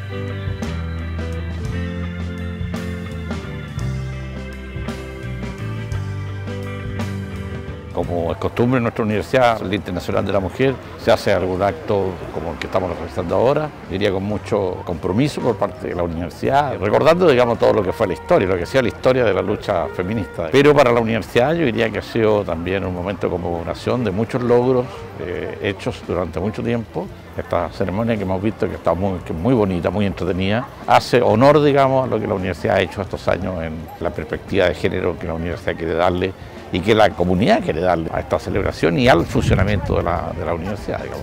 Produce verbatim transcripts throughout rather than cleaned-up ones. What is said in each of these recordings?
Como es costumbre en nuestra universidad, el Día Internacional de la Mujer, se hace algún acto como el que estamos realizando ahora, diría con mucho compromiso por parte de la universidad, recordando, digamos, todo lo que fue la historia, lo que sea la historia de la lucha feminista. Pero para la universidad yo diría que ha sido también un momento de conmemoración de muchos logros eh, hechos durante mucho tiempo. Esta ceremonia que hemos visto, que está muy, que muy bonita, muy entretenida, hace honor, digamos, a lo que la universidad ha hecho estos años en la perspectiva de género que la universidad quiere darle y que la comunidad quiere darle a esta celebración y al funcionamiento de la, de la universidad, digamos.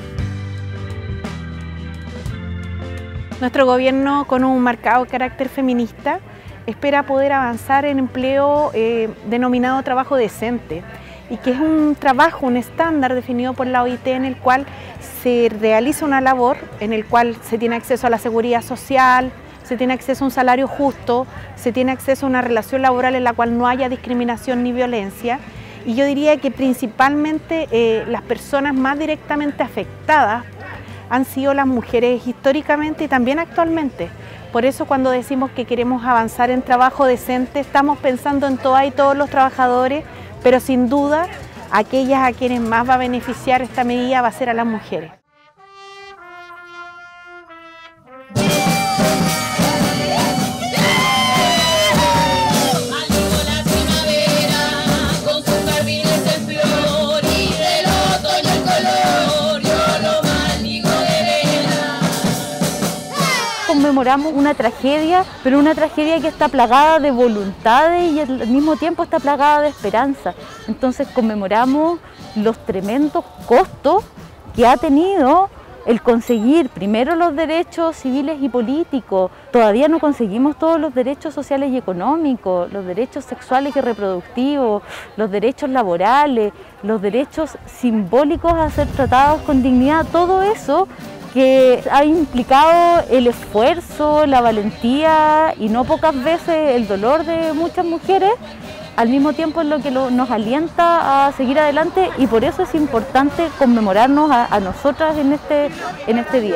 Nuestro gobierno, con un marcado carácter feminista, espera poder avanzar en empleo eh, denominado trabajo decente, y que es un trabajo, un estándar definido por la O I T en el cual se realiza una labor, en el cual se tiene acceso a la seguridad social, se tiene acceso a un salario justo, se tiene acceso a una relación laboral en la cual no haya discriminación ni violencia. Y yo diría que principalmente eh, las personas más directamente afectadas han sido las mujeres históricamente y también actualmente. Por eso cuando decimos que queremos avanzar en trabajo decente, estamos pensando en todas y todos los trabajadores, pero sin duda aquellas a quienes más va a beneficiar esta medida va a ser a las mujeres. Conmemoramos una tragedia, pero una tragedia que está plagada de voluntades y al mismo tiempo está plagada de esperanza. Entonces conmemoramos los tremendos costos que ha tenido el conseguir primero los derechos civiles y políticos. Todavía no conseguimos todos los derechos sociales y económicos, los derechos sexuales y reproductivos, los derechos laborales, los derechos simbólicos a ser tratados con dignidad, todo eso que ha implicado el esfuerzo, la valentía y no pocas veces el dolor de muchas mujeres, al mismo tiempo es lo que lo, nos alienta a seguir adelante, y por eso es importante conmemorarnos a, a nosotras en este, en este día.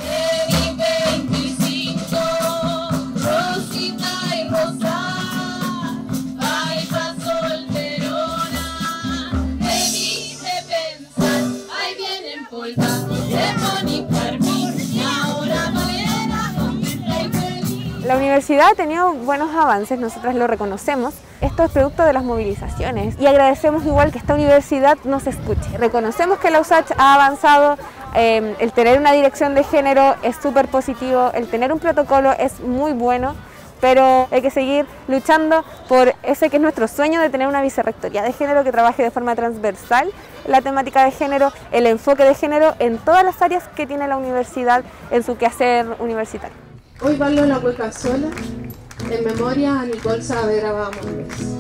La universidad ha tenido buenos avances, nosotras lo reconocemos. Esto es producto de las movilizaciones y agradecemos igual que esta universidad nos escuche. Reconocemos que la U S A C H ha avanzado, eh, el tener una dirección de género es súper positivo, el tener un protocolo es muy bueno, pero hay que seguir luchando por ese que es nuestro sueño de tener una vicerrectoría de género que trabaje de forma transversal la temática de género, el enfoque de género en todas las áreas que tiene la universidad en su quehacer universitario. Hoy bailo la cueca sola, en memoria a Nicole Saavedra Vamos.